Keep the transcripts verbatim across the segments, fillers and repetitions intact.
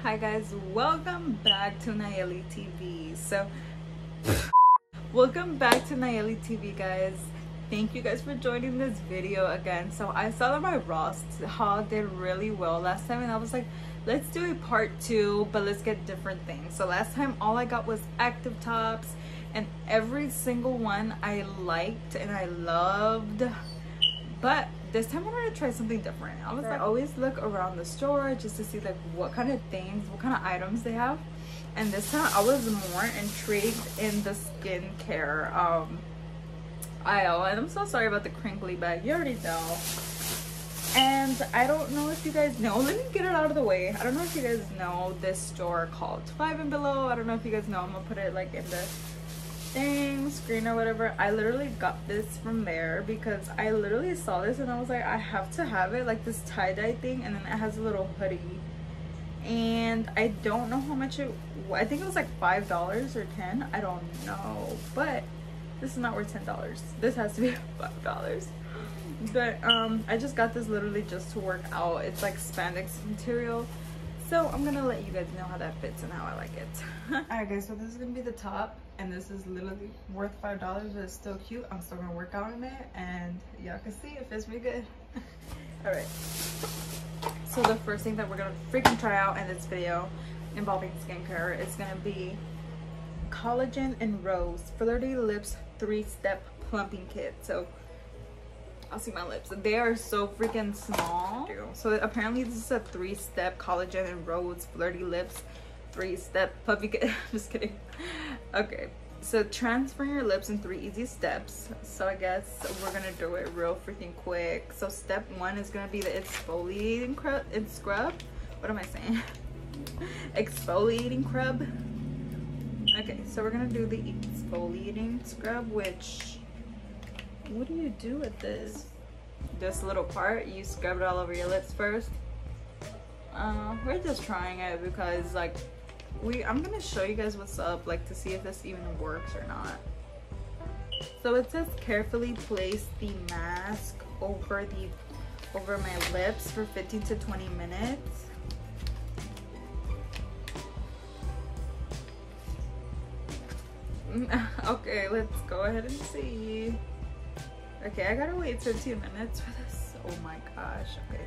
Hi guys, welcome back to Nayeli T V. So welcome back to Nayeli T V, guys. Thank you guys for joining this video again. So I saw that my Ross haul did really well last time, and I was like, let's do a part two, but let's get different things. So last time all I got was active tops, and every single one I liked and I loved, but this time I wanted to try something different. I was like, I always look around the store just to see like what kind of things, what kind of items they have, and this time I was more intrigued in the skincare um aisle. And I'm so sorry about the crinkly bag, you already know. And I don't know if you guys know, let me get it out of the way. I don't know if you guys know this store called Five and Below. I don't know if you guys know. I'm gonna put it like in the thing screen or whatever. I literally got this from there because I literally saw this and I was like, I have to have it, like this tie-dye thing, and then it has a little hoodie, and I don't know how much it, I think it was like five dollars or ten, I don't know, but this is not worth ten dollars. This has to be five dollars. But um I just got this literally just to work out. It's like spandex material, so I'm gonna let you guys know how that fits and how I like it. Alright guys, so this is gonna be the top, and this is literally worth five dollars, but it's still cute. I'm still gonna work out in it, and y'all can see it fits me good. Alright, so the first thing that we're gonna freaking try out in this video involving skincare is gonna be Collagen and Rose Flirty Lips three-step plumping kit. So I'll see my lips, they are so freaking small. So apparently this is a three-step Collagen and Rose Flirty Lips three-step puppy kit. Just kidding. Okay, so transfer your lips in three easy steps. So I guess we're gonna do it real freaking quick. So step one is gonna be the exfoliating scrub and scrub. What am I saying? Exfoliating scrub. Okay, so we're gonna do the exfoliating scrub, which, what do you do with this? This little part, you scrub it all over your lips first. Uh, we're just trying it because like we, I'm gonna show you guys what's up, like to see if this even works or not. So it says carefully place the mask over the over my lips for fifteen to twenty minutes. Okay, let's go ahead and see. Okay, I gotta wait fifteen minutes for this. Oh my gosh. Okay.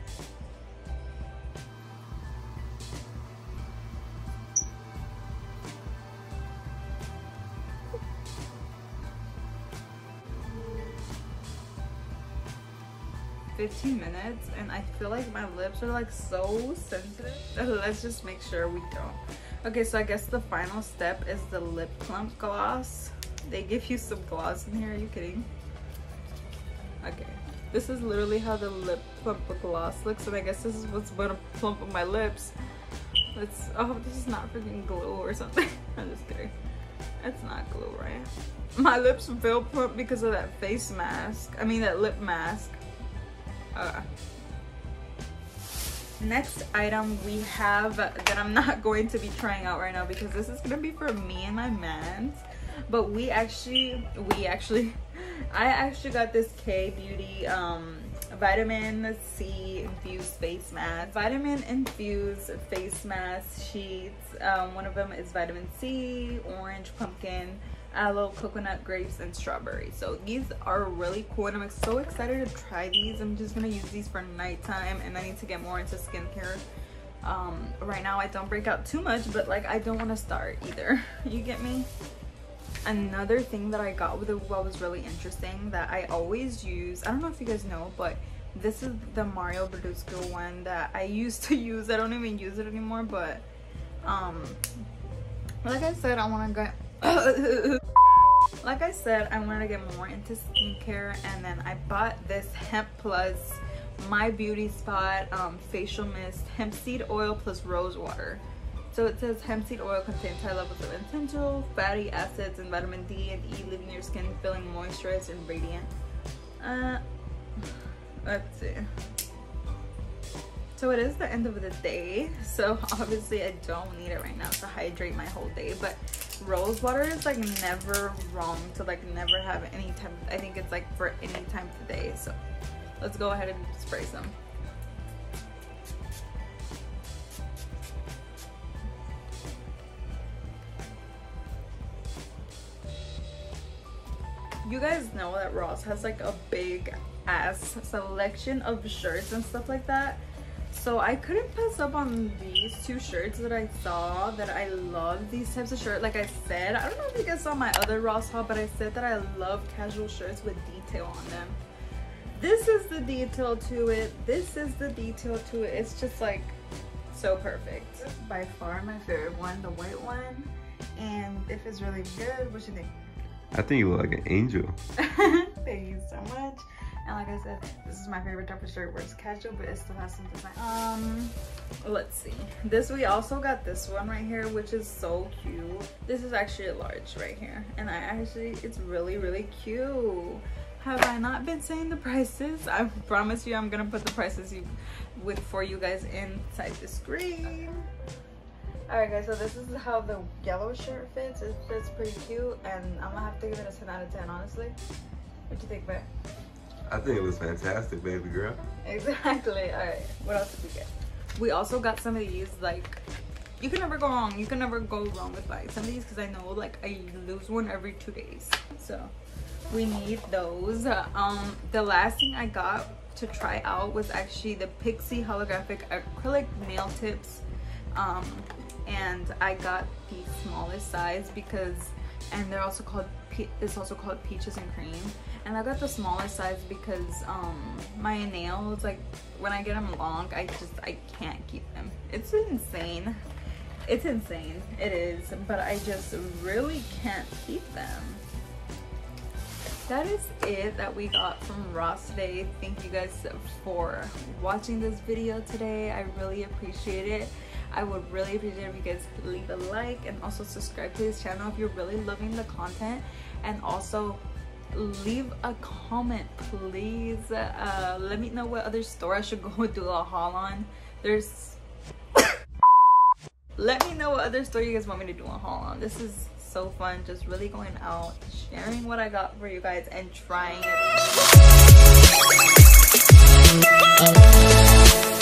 fifteen minutes, and I feel like my lips are like so sensitive. Let's just make sure we don't. Okay, so I guess the final step is the lip plump gloss. They give you some gloss in here. Are you kidding? Okay, this is literally how the lip plump gloss looks, and I guess this is what's gonna plump up my lips. Let's, oh, this is not freaking glue or something. I'm just kidding. It's not glue, right? My lips feel plump because of that face mask. I mean that lip mask. Uh, next item we have that I'm not going to be trying out right now because this is gonna be for me and my mans, but we actually we actually I actually got this K-Beauty um vitamin C infused face mask, vitamin infused face mask sheets. Um, one of them is vitamin C, orange, pumpkin, aloe, coconut, grapes, and strawberry. So these are really cool, and I'm so excited to try these. I'm just gonna use these for nighttime, and I need to get more into skincare. Um, right now I don't break out too much, but like I don't want to start either. You get me? Another thing that I got with it, what was really interesting that I always use, I don't know if you guys know, but this is the Mario Badescu one that I used to use. I don't even use it anymore, but um like I said, I want to get like I said I wanted to get more into skincare, and then I bought this Hemp Plus My Beauty Spot um, facial mist, hemp seed oil plus rose water. So it says hemp seed oil contains high levels of essential fatty acids and vitamin D and E, leaving your skin feeling moisturized and radiant. Uh, let's see. So it is the end of the day, so obviously I don't need it right now to hydrate my whole day, but rose water is like never wrong to like never have any time. I think it's like for any time of the day. So let's go ahead and spray some. you guys know that Ross has like a big ass selection of shirts and stuff like that. So I couldn't pass up on these two shirts that I saw that I love these types of shirts. Like I said, I don't know if you guys saw my other Ross haul, but I said that I love casual shirts with detail on them. This is the detail to it. This is the detail to it. It's just like so perfect. By far my favorite one, the white one. And if it's really good, what you think? I think you look like an angel. Thank you so much. And like I said, this is my favorite type of shirt where it's casual, but it still has some design. Um, let's see. This, we also got this one right here, which is so cute. This is actually a large right here. And I actually, it's really, really cute. Have I not been saying the prices? I promise you I'm gonna put the prices you with for you guys inside the screen. Alright guys, so this is how the yellow shirt fits. It fits pretty cute, and I'm gonna have to give it a ten out of ten, honestly. What do you think, babe? I think it was fantastic, baby girl. Exactly. Alright, what else did we get? We also got some of these, like, you can never go wrong. You can never go wrong with buying some of these, because I know, like, I lose one every two days. So we need those. Um, the last thing I got to try out was actually the Pixi holographic acrylic nail tips. Um, and I got the smallest size because, and they're also called, it's also called Peaches and Cream. And I got the smallest size because um, my nails, like when I get them long, I just, I can't keep them. It's insane. It's insane. It is. But I just really can't keep them. That is it that we got from Ross today. Thank you guys for watching this video today. I really appreciate it. I would really appreciate it if you guys leave a like and also subscribe to this channel if you're really loving the content, and also leave a comment, please. Uh, let me know what other store I should go do a haul on. There's let me know what other store you guys want me to do a haul on. This is so fun, just really going out, sharing what I got for you guys and trying it.